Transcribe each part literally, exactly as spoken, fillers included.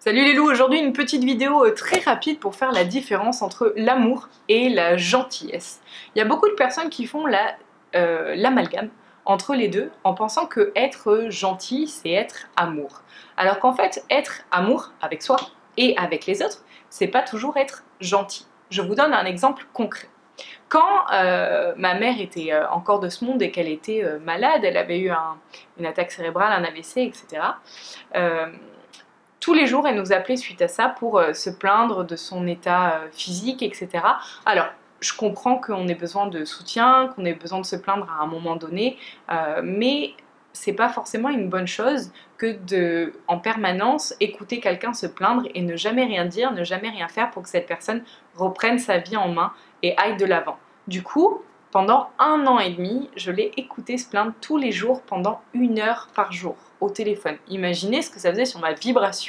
Salut les loups, aujourd'hui une petite vidéo très rapide pour faire la différence entre l'amour et la gentillesse. Il y a beaucoup de personnes qui font la, euh, l'amalgame entre les deux en pensant que être gentil c'est être amour. Alors qu'en fait être amour avec soi et avec les autres, c'est pas toujours être gentil. Je vous donne un exemple concret. Quand euh, ma mère était euh, encore de ce monde et qu'elle était euh, malade, elle avait eu un, une attaque cérébrale, un A V C, et cetera. Euh, tous les jours, elle nous appelait suite à ça pour euh, se plaindre de son état euh, physique, et cetera. Alors, je comprends qu'on ait besoin de soutien, qu'on ait besoin de se plaindre à un moment donné, euh, mais c'est pas forcément une bonne chose que de, en permanence, écouter quelqu'un se plaindre et ne jamais rien dire, ne jamais rien faire pour que cette personne reprenne sa vie en main et aille de l'avant. Du coup, pendant un an et demi, je l'ai écouté se plaindre tous les jours pendant une heure par jour au téléphone. Imaginez ce que ça faisait sur ma vibration.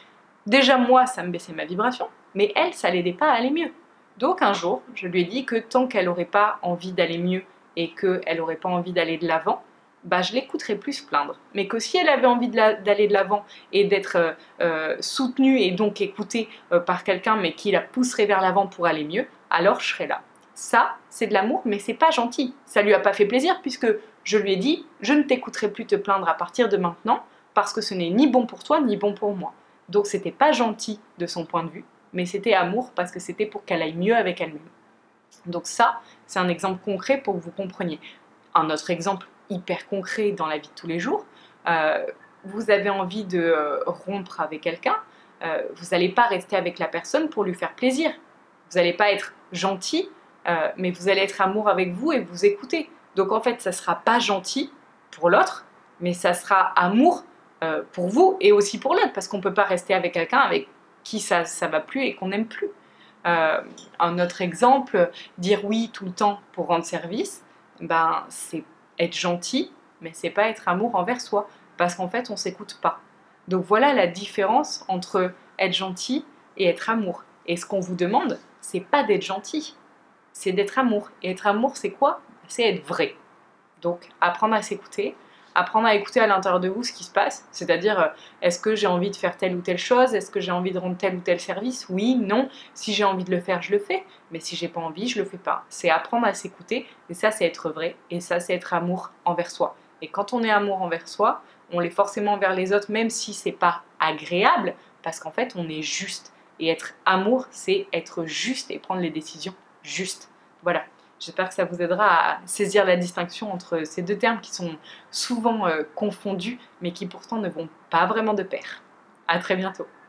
Déjà moi, ça me baissait ma vibration, mais elle, ça l'aidait pas à aller mieux. Donc un jour, je lui ai dit que tant qu'elle n'aurait pas envie d'aller mieux et qu'elle n'aurait pas envie d'aller de l'avant, bah, je l'écouterais plus se plaindre. Mais que si elle avait envie d'aller de l'avant et d'être euh, euh, soutenue et donc écoutée euh, par quelqu'un, mais qui la pousserait vers l'avant pour aller mieux, alors je serais là. Ça, c'est de l'amour, mais c'est pas gentil. Ça lui a pas fait plaisir puisque je lui ai dit « je ne t'écouterai plus te plaindre à partir de maintenant parce que ce n'est ni bon pour toi ni bon pour moi ». Donc c'était pas gentil de son point de vue, mais c'était amour parce que c'était pour qu'elle aille mieux avec elle-même. Donc ça, c'est un exemple concret pour que vous compreniez. Un autre exemple hyper concret dans la vie de tous les jours, euh, vous avez envie de euh, rompre avec quelqu'un, euh, vous n'allez pas rester avec la personne pour lui faire plaisir. Vous n'allez pas être gentil, euh, mais vous allez être amour avec vous et vous écouter. Donc en fait, ça ne sera pas gentil pour l'autre, mais ça sera amour euh, pour vous et aussi pour l'autre, parce qu'on ne peut pas rester avec quelqu'un avec qui ça ne va plus et qu'on n'aime plus. Euh, un autre exemple, dire oui tout le temps pour rendre service, ben, c'est être gentil, mais c'est pas être amour envers soi, parce qu'en fait on s'écoute pas. Donc voilà la différence entre être gentil et être amour. Et ce qu'on vous demande, c'est pas d'être gentil, c'est d'être amour. Et être amour, c'est quoi? C'est être vrai. Donc apprendre à s'écouter, apprendre à écouter à l'intérieur de vous ce qui se passe, c'est-à-dire euh, est-ce que j'ai envie de faire telle ou telle chose, est-ce que j'ai envie de rendre tel ou tel service, oui, non, si j'ai envie de le faire, je le fais, mais si j'ai pas envie, je le fais pas. C'est apprendre à s'écouter, et ça c'est être vrai, et ça c'est être amour envers soi. Et quand on est amour envers soi, on l'est forcément envers les autres, même si c'est pas agréable, parce qu'en fait on est juste. Et être amour, c'est être juste et prendre les décisions justes. Voilà. J'espère que ça vous aidera à saisir la distinction entre ces deux termes qui sont souvent euh, confondus, mais qui pourtant ne vont pas vraiment de pair. À très bientôt.